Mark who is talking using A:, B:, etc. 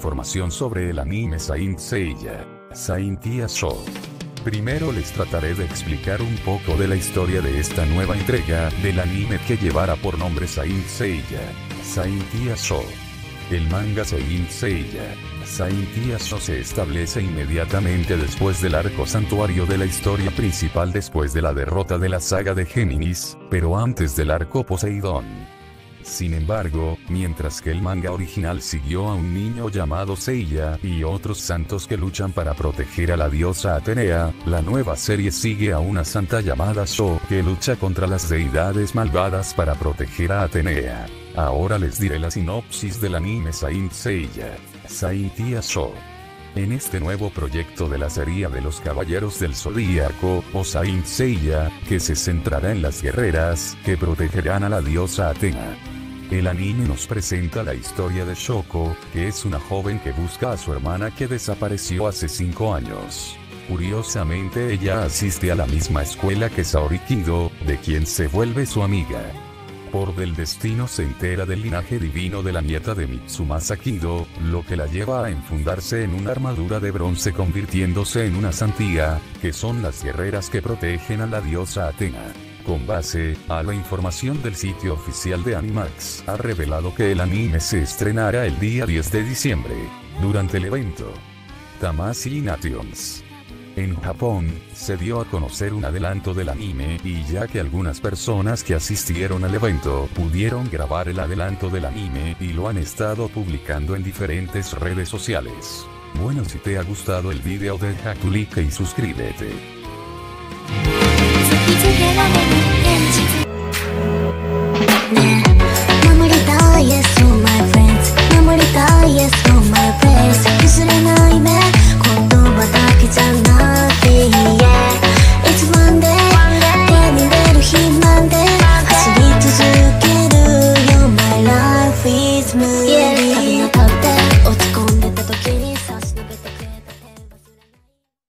A: información sobre el anime Saint Seiya, Saint Show. Primero les trataré de explicar un poco de la historia de esta nueva entrega del anime que llevará por nombre Saint Seiya, Saint Show. El manga Saint Seiya, Saint Show se establece inmediatamente después del arco santuario de la historia principal después de la derrota de la saga de Géminis, pero antes del arco Poseidón. Sin embargo, mientras que el manga original siguió a un niño llamado Seiya y otros santos que luchan para proteger a la diosa Atenea, la nueva serie sigue a una santa llamada Sho que lucha contra las deidades malvadas para proteger a Atenea. Ahora les diré la sinopsis del anime Saint Seiya, Saint Show. En este nuevo proyecto de la serie de los Caballeros del Zodíaco, o Saint Seiya, que se centrará en las guerreras que protegerán a la diosa Atena. El anime nos presenta la historia de Shoko, que es una joven que busca a su hermana que desapareció hace 5 años. Curiosamente ella asiste a la misma escuela que Saori Kido, de quien se vuelve su amiga. Por del destino se entera del linaje divino de la nieta de Mitsumasa Kido, lo que la lleva a enfundarse en una armadura de bronce convirtiéndose en una santía, que son las guerreras que protegen a la diosa Atena. Con base a la información del sitio oficial de Animax, ha revelado que el anime se estrenará el día 10 de diciembre, durante el evento Tamashii Nations. En Japón, se dio a conocer un adelanto del anime y ya que algunas personas que asistieron al evento pudieron grabar el adelanto del anime y lo han estado publicando en diferentes redes sociales. Bueno, si te ha gustado el video deja tu like y suscríbete.
B: Yes, oh my friends, yes, oh my place.